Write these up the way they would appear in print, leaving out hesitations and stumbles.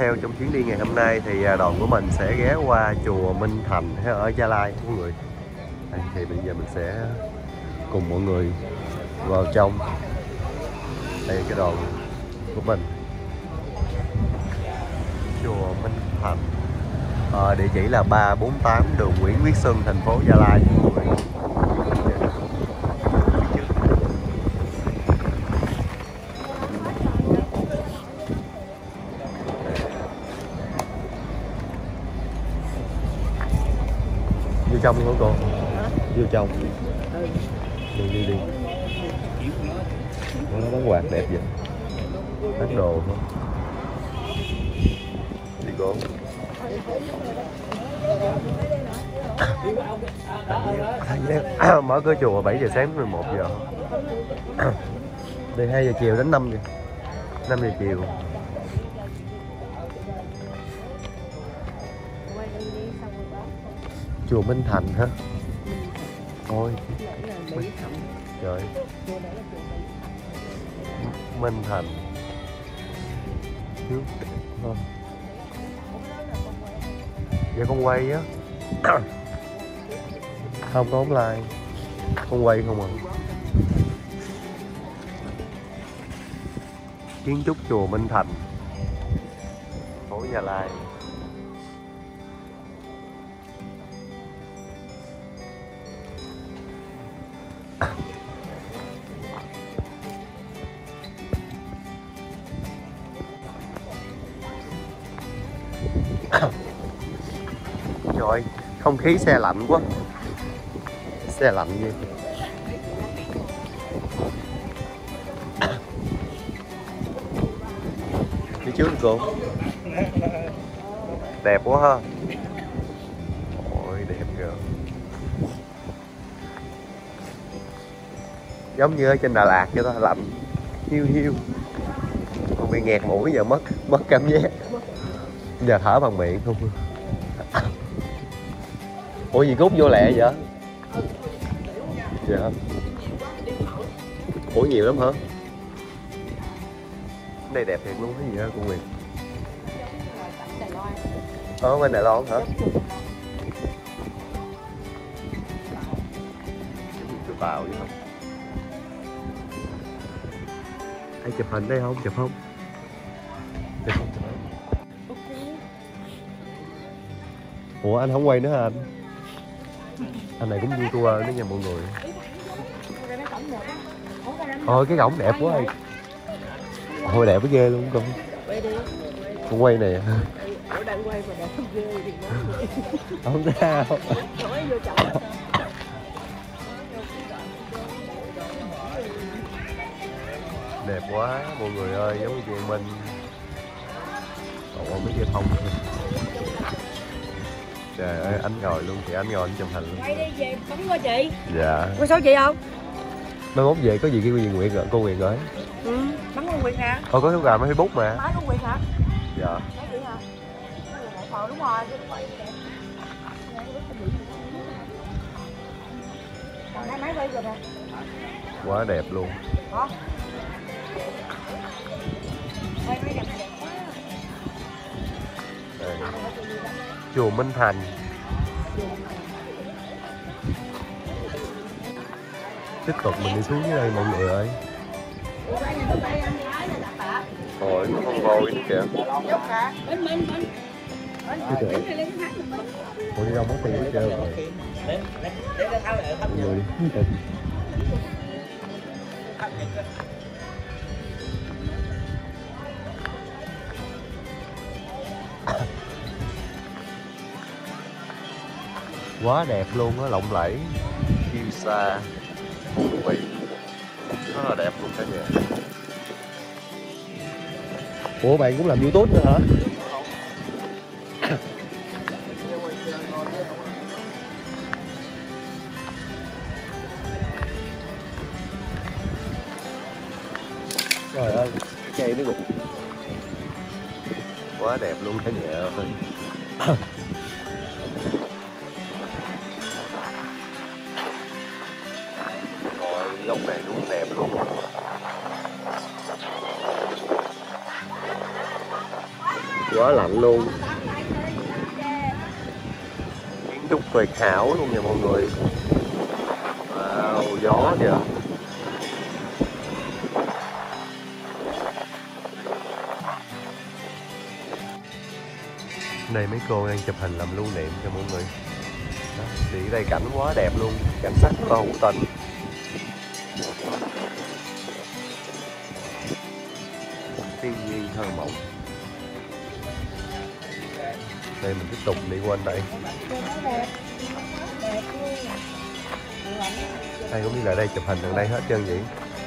theo trong chuyến đi ngày hôm nay thì đoàn của mình sẽ ghé qua chùa Minh Thành ở Gia Lai mọi người. Đây, thì bây giờ mình sẽ cùng mọi người vào trong. Đây cái đoàn của mình, chùa Minh Thành, địa chỉ là 348 đường Nguyễn Viết Xuân, thành phố Gia Lai mọi người. Vô trong hả cô? Vô trong. Đi. Nó bán quạt đẹp vậy. Bán đồ không? Đi cô. Mở cửa chùa 7 giờ sáng đến 11 giờ. Từ 2 giờ chiều đến 5 giờ. 5 giờ chiều. Chùa Minh Thành hả? Ôi. Trời. Minh Thành. Dạ con quay á. Không có online. Con quay không ạ. Kiến trúc chùa Minh Thành, phố Gia Lai. Trời, không khí xe lạnh quá. Xe lạnh vậy. Phía trước cô. Đẹp quá ha. Ôi đẹp kìa. Giống như ở trên Đà Lạt vậy đó, lạnh hiu hiu. Còn bị nghẹt mũi giờ mất cảm giác. Giờ thở bằng miệng không. Ủa gì Cút vô lẹ vậy? Dạ. Ủa nhiều lắm hả? Cái này đẹp thiệt luôn, cái gì đó cô Nguyệt? Bên Đài Loan hả? Chụp vào vậy không? Ai chụp hình đây không? Chụp không? Chụp không? Chụp không? Ủa anh không quay nữa hả anh? Anh này cũng YouTuber nữa nha mọi người. Thôi cái cổng đẹp quá. Thôi đẹp quá ghê luôn con. Con quay này. Đang quay mà đẹp ghê thì không sao. Đẹp quá mọi người ơi, giống như chị Minh. Còn mấy dây thông. Trời ơi, anh ngồi luôn thì anh ngồi anh chụp hình luôn. Quay đi về bấm qua chị. Dạ. Quay số chị không? Mai mốt về có gì kêu Nguyệt rồi, cô Nguyệt rồi. Bấm con Nguyệt nè. Thôi có số gà mới Facebook mà. Máy con Nguyệt hả? Dạ. Máy chị hả? Đúng rồi. Còn hai máy quay rồi nè. Quá đẹp luôn. Hả? Quay máy đẹp quá. Đây. Chùa Minh Thành. Tiếp tục mình đi xuống dưới đây mọi người ơi. Rồi nó con voi nữa kìa. Ủa đi đâu mất tiền hết trơn rồi. Mọi người đi. Quá đẹp luôn á, lộng lẫy, chiêu xa, hùng vĩ, rất là đẹp luôn cả nhà. Ủa bạn cũng làm YouTube nữa hả? Trời ơi, cái cây nó gục. Quá đẹp luôn cả nhà ơi. Góc này đúng đẹp luôn. Dạ. quá lạnh luôn. Kiến trúc tuyệt hảo luôn nha mọi người. Wow, gió kìa. Đây mấy cô đang chụp hình làm lưu niệm cho mọi người. Đó, thì ở đây cảnh quá đẹp luôn, cảnh sắc rất là hữu tình. Thiên nhiên thơ mộng. Đây mình tiếp tục đi quanh đây. Ai cũng đi lại đây chụp hình gần đây hết trơn vậy.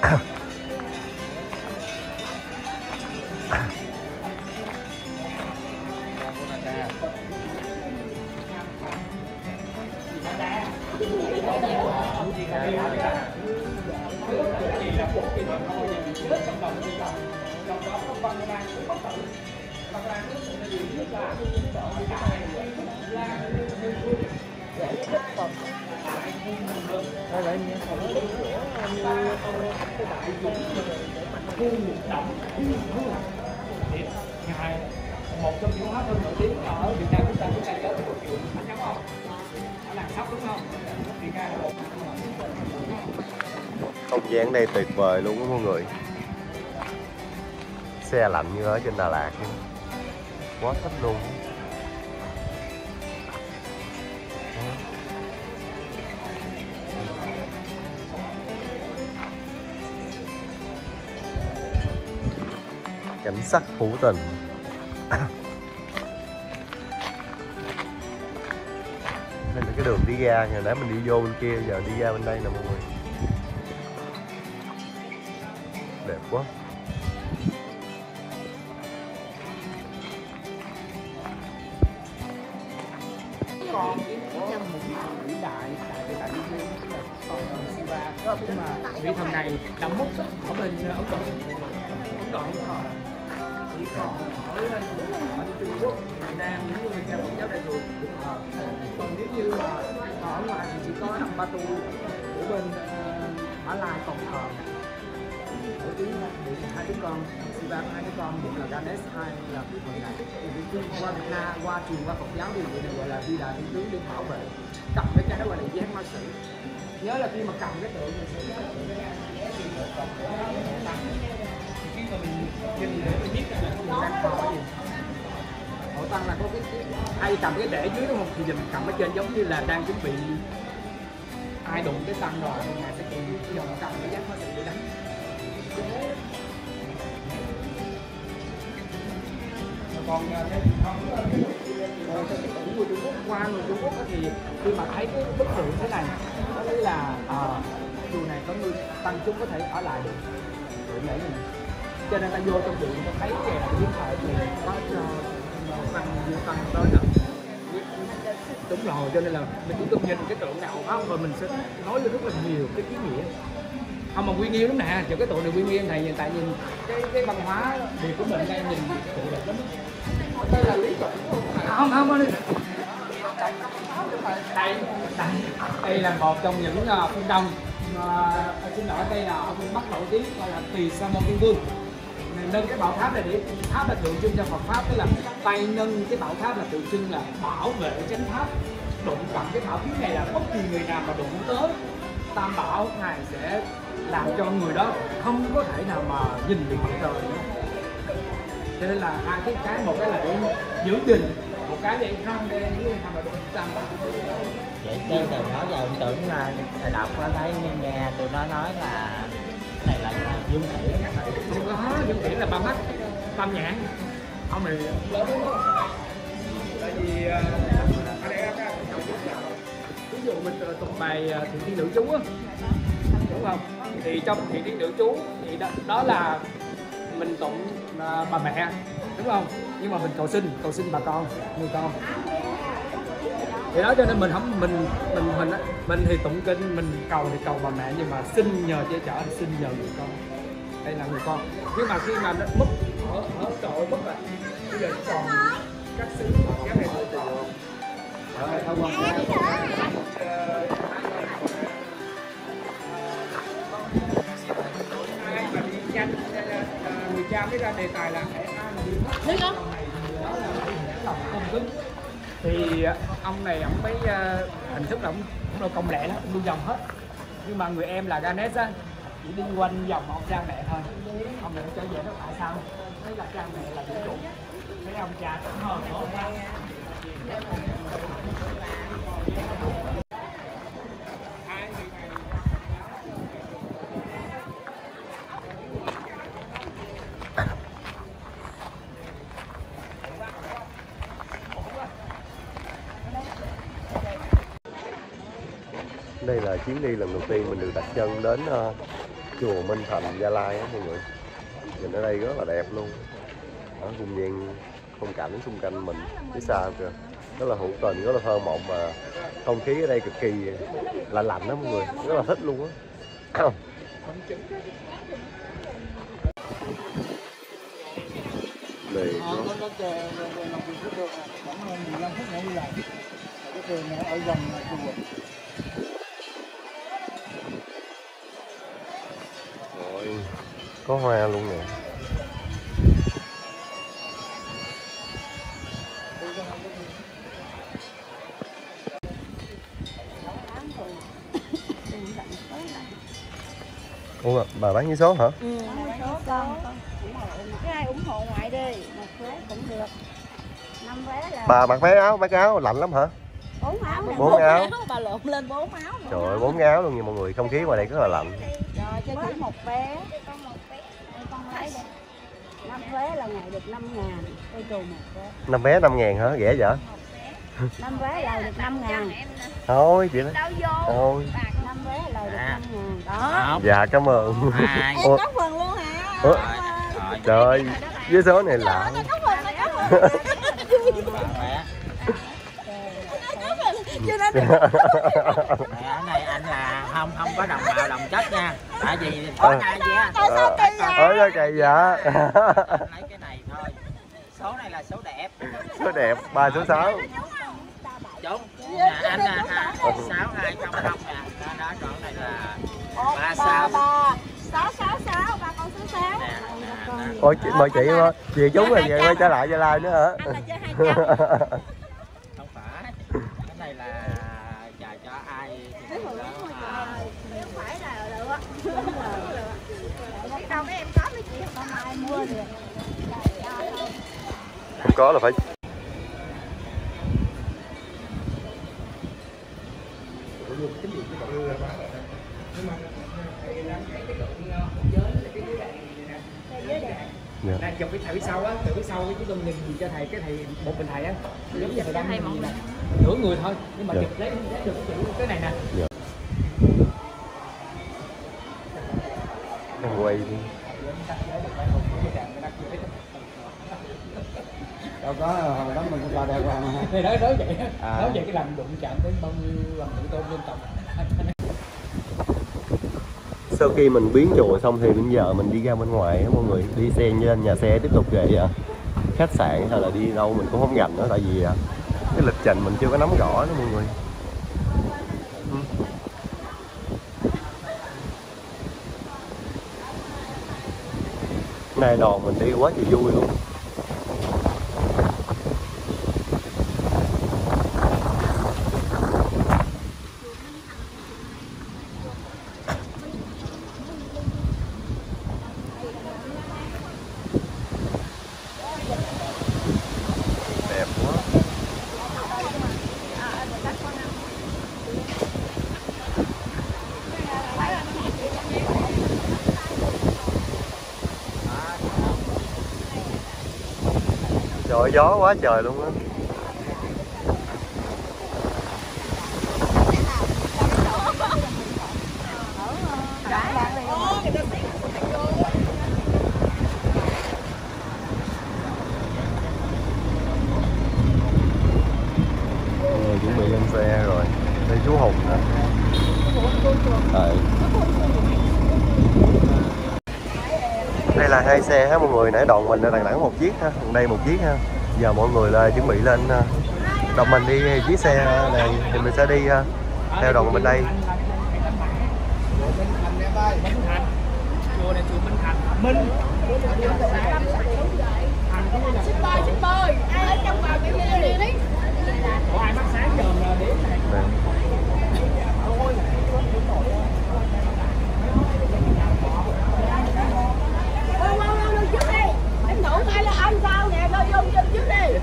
Một trong những hóa thân nổi tiếng ở Việt Nam chúng ta có anh nhắm không? Ở làng Sóc đúng không? Không gian đây tuyệt vời luôn đó mọi người. Xe lạnh như ở trên Đà Lạt luôn. Quá thích luôn. Cảnh sắc hữu tình. Đây là cái đường đi ra, hồi nãy mình đi vô bên kia, giờ đi ra bên đây nè mọi người. Đẹp quá. Còn trong một vĩ đại tại con Shiva, nhưng mà vị thần này đã mất ở bên Ấn Độ. Chỉ còn ở Trung Quốc, Việt Nam nếu như theo Phật giáo Đại thừa được thờ. Còn nếu như ở ngoài thì chỉ có Nằm Ba Tu của bên Mã Lai còn thờ. Nổi tiếng hai đứa con Shiva, hai đứa con, một là Ganesh, hai là vị thần này. Thì qua Việt Nam, qua truyền qua Phật giáo thì người này gọi là Di Đà Thiên Tướng để bảo vệ. Cầm cái đó gọi là giác ma sĩ. Nhớ là khi mà cầm cái tượng mình sẽ có khi mà mình nhìn để mình biết là mình đang thờ cái gì. Hội tăng là có cái ai cầm cái để dưới đúng không? Thì mình cầm ở trên giống như là đang chuẩn bị ai đụng cái tăng rồi thì ngài sẽ dùng cầm cái giác ma sĩ để đánh. Còn theo truyền thống theo cái cũ người Trung Quốc, qua người Trung Quốc thì khi mà thấy cái bức tượng thế này nó thấy là chùa này có người tăng chúng có thể ở lại được tượng lễ này, cho nên ta vô trong điện ta thấy kè hiện tại thì có tăng nhiều tăng tới rồi. Đúng rồi, cho nên là mình chỉ cần nhìn cái tượng nào không rồi mình sẽ nói lên rất là nhiều cái ý nghĩa. Không mà quy nghiêm lắm nè, chỗ cái tượng này quy nghiêm thầy, tại nhìn cái văn hóa Việt của mình đây nhìn tượng đẹp lắm. Đây là lý tưởng không đi. Đây là một trong những phương Đông xin lỗi, đây là ở phương Bắc nổi tiếng gọi là Tỳ Sa Môn Thiên Vương. Nâng cái bảo tháp này để tháp là tượng trưng cho Phật pháp, tức là tay nâng cái bảo tháp là tượng trưng là bảo vệ chánh pháp. Đụng vào cái bảo kiếm này là bất kỳ người nào mà đụng tới Tam Bảo này sẽ làm cho người đó không có thể nào mà nhìn được mặt trời nữa. Cho nên là hai cái một cái là để giữ gìn, một cái để răng đen với hai là đụng Tam Bảo. Vậy trên từ đó giờ ông tưởng là thầy đọc có thấy nghe tụi nó nói là cái này là dương thủy. Không có, dương thủy là ba mắt, tam nhãn. Ông này lớn lắm. Tại vì ở đây ví dụ mình tụng bài Thiện Thiên Nữ Chú á, đúng không? Thì trong Thiện Thiên Nữ Chú thì đó là mình tụng bà mẹ, đúng không? Nhưng mà mình cầu xin bà con, người con. Thì đó cho nên mình thì tụng kinh, mình cầu thì cầu bà mẹ, nhưng mà xin nhờ che chở thì xin nhờ người con. Đây là người con. Nhưng mà khi mà nó mất ở độ mất rồi, bây giờ còn các sứ các này từ thông qua người cha mới ra đề tài là nước đó ông này ông mới hình thức là ông đâu công lẹ lắm, ông đi vòng hết. Nhưng mà người em là Ganesh á, chỉ đi quanh vòng ông cha mẹ thôi. Ông này trở về nó tại sao? Thấy là cha mẹ là vũ trụ. Thấy ông cha cũng hơn nữa. Đây là chuyến đi lần đầu tiên mình được đặt chân đến chùa Minh Thành, Gia Lai á mọi người. Nhìn ở đây rất là đẹp luôn. Ở vùng viên khung cảnh xung quanh mình phía xa kìa, rất là hữu tình, rất là thơ mộng, và không khí ở đây cực kỳ lạnh lạnh đó mọi người, rất là thích luôn á. Này Có làm việc với tôi khoảng 15 phút nữa đi làm. Cái trường này ở gần chùa. rồi, có hoa luôn nè. Ủa, bà bán vé số hả? Ừ, số con. Cái ai ủng hộ ngoại đi, một vé cũng được. 5 vé là Bà mặc váy áo lạnh lắm hả? 4 áo. 4 áo. Bà lộn lên 4 áo. Trời ơi, 4 áo luôn nha mọi người, không khí ngoài đây rất là lạnh. Rồi cho chỉ một vé. Con một vé. Con lấy đi. 5 vé là ngày được 5.000. Tôi trù một vé. 5 vé 5.000 hả? Rẻ vậy? 5 vé là được 5.000. Thôi chị đó. Thôi. 5 vé là được 5.000. Đó. Dạ cảm ơn. Hai. Ủa, Có phần luôn hả? ủa, trời ơi, vé số này lạ. Có phần này, có phần. Chưa nói được. Cái này anh là không có đồng bào đồng chất nha. Tại vì có ai vậy á. Sao kỳ vậy? Lấy cái này thôi. Số này là số đẹp. Số đẹp, 3 số 6. Đúng. Nhà anh là 6200 nè. Đó chọn này là 3 sao. 666, ba con số 6. Ôi chị, mời chị chúng rồi về quay trở lại Gia Lai nữa hả? Anh là chơi 200. Không phải. Cái này là trả cho ai thì đó. Không phải là được á. Đâu mấy em có mấy chị không ai mua được. Không có là phải. Dạ. Này chụp cái thầy phía sau á, từ phía sau cái chúng tôi nhìn cho thầy, cái thầy một mình thầy á, giống như thầy đang nhìn nè, nửa người thôi, nhưng mà chụp lấy được cái này nè. Dạ. Em quay đi. Đâu có hồi đó mình cũng cho đeo qua mà. Thì nói vậy á, nói vậy cái làm đụng chạm đến bao nhiêu lần tự tôn dân tộc. Sau khi mình biến chùa xong thì bây giờ mình đi ra bên ngoài á mọi người, đi xe lên nhà xe tiếp tục về khách sạn hay là đi đâu mình cũng không rành nữa, tại vì cái lịch trình mình chưa có nắm rõ đó mọi người. Nay đoàn mình đi quá trời vui luôn. Đẹp quá. Trời, gió quá trời luôn á. Chuẩn bị lên xe rồi. Đây chú Hùng nè. Đây là 2 xe ha mọi người, nãy đoàn mình ở Đà Nẵng 1 chiếc ha, còn đây 1 chiếc ha. Giờ mọi người là chuẩn bị lên đoàn mình đi chiếc xe này thì mình sẽ đi theo đoàn bên đây. Chùa này chùa Minh Thành. Minh. Shipper, ai ở trong vào cái đi. Có ai mắc sáng giờ là đến này. Đây. Trước đi, em ngủ ngay là ăn sao nè, rồi vô chân trước đi.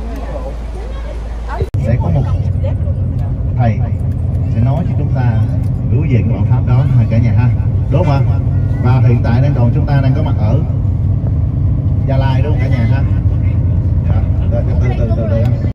Sẽ có một thầy sẽ nói cho chúng ta biểu diễn cái đoạn pháp đó hai cả nhà ha, đúng không ạ? Và hiện tại đang đoàn chúng ta đang có mặt ở Gia Lai đúng không cả nhà?